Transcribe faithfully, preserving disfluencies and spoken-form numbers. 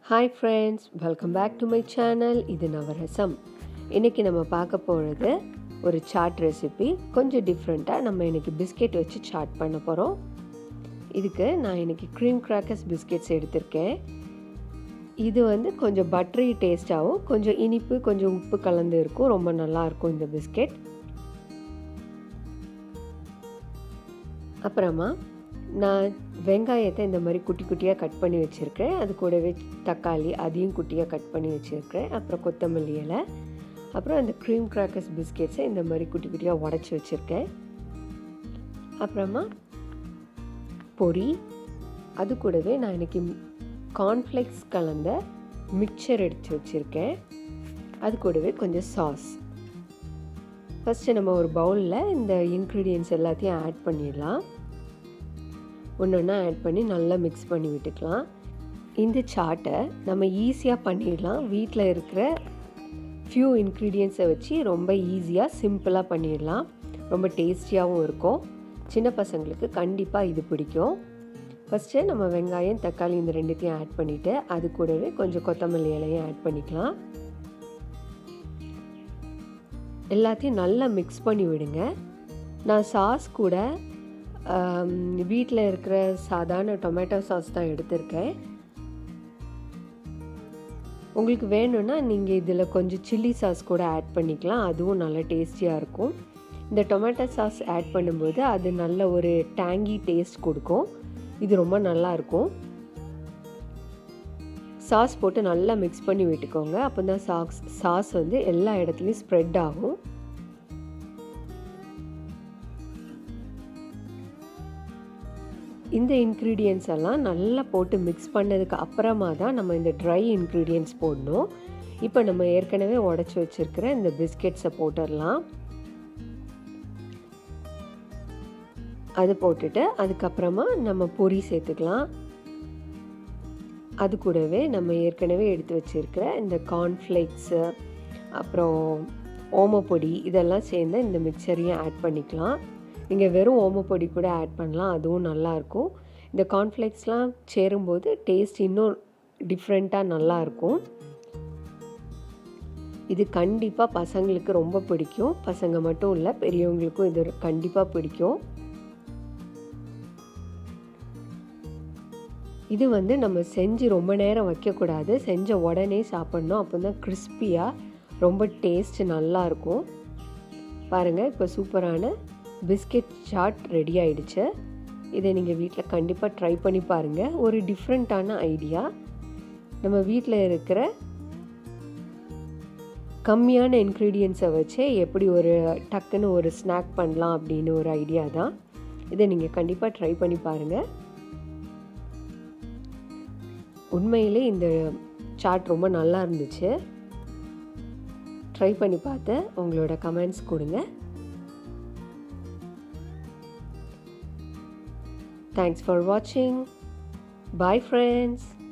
Hi friends, welcome back to my channel. இது நவரசம். இன்றைக்கி நம்ம பார்க்க போகிறது ஒரு சாட் ரெசிபி. கொஞ்சம் டிஃப்ரெண்ட்டாக நம்ம இன்றைக்கி பிஸ்கெட் வச்சு சாட் பண்ண போகிறோம். இதுக்கு நான் இன்றைக்கி க்ரீம் கிராக்கர்ஸ் பிஸ்கெட்ஸ் எடுத்திருக்கேன். இது வந்து கொஞ்சம் பட்டரி டேஸ்ட்டாகவும் கொஞ்சம் இனிப்பு கொஞ்சம் உப்பு கலந்து இருக்கும். ரொம்ப நல்லாயிருக்கும் இந்த பிஸ்கெட். அப்புறமா நான் வெங்காயத்தை இந்த மாதிரி குட்டி குட்டியாக கட் பண்ணி வச்சுருக்கேன். அது கூடவே தக்காளி அதையும் குட்டியாக கட் பண்ணி வச்சுருக்கேன். அப்புறம் கொத்தமல்லி இலை, அப்புறம் அந்த க்ரீம் கிராக்கர்ஸ் பிஸ்கெட்ஸை இந்த மாதிரி குட்டி குட்டியாக உடச்சி வச்சுருக்கேன். அப்புறமா பொரி, அது கூடவே நான் இன்றைக்கி கார்ன்ஃப்ளேக்ஸ் கலந்த மிக்சர் எடுத்து வச்சுருக்கேன். அது கூடவே கொஞ்சம் சாஸ். ஃபஸ்ட்டு நம்ம ஒரு பவுலில் இந்த இன்க்ரீடியன்ட்ஸ் எல்லாத்தையும் ஆட் பண்ணிடலாம். ஒன்று ஒன்றா ஆட் பண்ணி நல்லா மிக்ஸ் பண்ணி விட்டுக்கலாம். இந்த சாட்டை நம்ம ஈஸியாக பண்ணிடலாம். வீட்டில் இருக்கிற ஃபியூ இன்க்ரீடியன்ட்ஸை வச்சு ரொம்ப ஈஸியாக சிம்பிளாக பண்ணிடலாம். ரொம்ப டேஸ்டியாகவும் இருக்கும். சின்ன பசங்களுக்கு கண்டிப்பாக இது பிடிக்கும். ஃபஸ்ட்டு நம்ம வெங்காயம் தக்காளி இந்த ரெண்டுத்தையும் ஆட் பண்ணிவிட்டு அது கூடவே கொஞ்சம் கொத்தமல்லி இலையும் ஆட் பண்ணிக்கலாம். எல்லாத்தையும் நல்லா மிக்ஸ் பண்ணி விடுங்க. நான் சாஸ் கூட வீட்டில் இருக்கிற சாதாரண டொமேட்டோ சாஸ் தான் எடுத்திருக்கேன். உங்களுக்கு வேணும்னா நீங்கள் இதில் கொஞ்சம் சில்லி சாஸ் கூட ஆட் பண்ணிக்கலாம். அதுவும் நல்லா டேஸ்டியாக இருக்கும். இந்த டொமேட்டோ சாஸ் ஆட் பண்ணும்போது அது நல்ல ஒரு டேங்கி டேஸ்ட் கொடுக்கும். இது ரொம்ப நல்லாயிருக்கும். சாஸ் போட்டு நல்லா மிக்ஸ் பண்ணி விட்டுக்கோங்க. அப்போ தான் சாஸ் சாஸ் வந்து எல்லா இடத்துலையும் ஸ்ப்ரெட் ஆகும். இந்த இன்க்ரீடியன்ட்ஸ் எல்லாம் நல்லா போட்டு மிக்ஸ் பண்ணதுக்கு அப்புறமா தான் நம்ம இந்த ட்ரை இன்க்ரீடியன்ட்ஸ் போடணும். இப்போ நம்ம ஏற்கனவே உடச்சி வச்சுருக்கிற இந்த பிஸ்கெட்ஸை போட்டுடலாம். அது போட்டுட்டு அதுக்கப்புறமா நம்ம பொரி சேர்த்துக்கலாம். அது கூடவே நம்ம ஏற்கனவே எடுத்து வச்சுருக்கிற இந்த கார்ன்ஃப்ளேக்ஸு அப்புறம் ஓமப்பொடி இதெல்லாம் சேர்ந்து இந்த மிக்சரையும் ஆட் பண்ணிக்கலாம். நீங்கள் வெறும் ஓமப்பொடி கூட ஆட் பண்ணலாம். அதுவும் நல்லாயிருக்கும். இந்த கார்ன்ஃப்ளேக்ஸ்லாம் சேரும்போது டேஸ்ட் இன்னும் டிஃப்ரெண்ட்டாக நல்லாயிருக்கும். இது கண்டிப்பாக பசங்களுக்கு ரொம்ப பிடிக்கும். பசங்க மட்டும் இல்லை, பெரியவங்களுக்கும் இது கண்டிப்பாக பிடிக்கும். இது வந்து நம்ம செஞ்சு ரொம்ப நேரம் வைக்கக்கூடாது. செஞ்ச உடனே சாப்பிட்ணும். அப்போ தான் கிறிஸ்பியாக ரொம்ப டேஸ்ட் நல்லாயிருக்கும். பாருங்கள், இப்போ சூப்பரான பிஸ்கெட் சாட் ரெடி ஆகிடுச்சு. இதை நீங்கள் வீட்டில் கண்டிப்பாக ட்ரை பண்ணி பாருங்கள். ஒரு டிஃப்ரெண்ட்டான ஐடியா. நம்ம வீட்டில் இருக்கிற கம்மியான இன்க்ரீடியன்ஸை வச்சே எப்படி ஒரு டக்குன்னு ஒரு ஸ்நாக் பண்ணலாம் அப்படின்னு ஒரு ஐடியா தான். இதை நீங்கள் கண்டிப்பாக ட்ரை பண்ணி பாருங்கள். உண்மையிலே இந்த சாட் ரொம்ப நல்லா இருந்துச்சு. ட்ரை பண்ணி பார்த்து உங்களோட கமெண்ட்ஸ் கொடுங்க. Thanks for watching. Bye friends.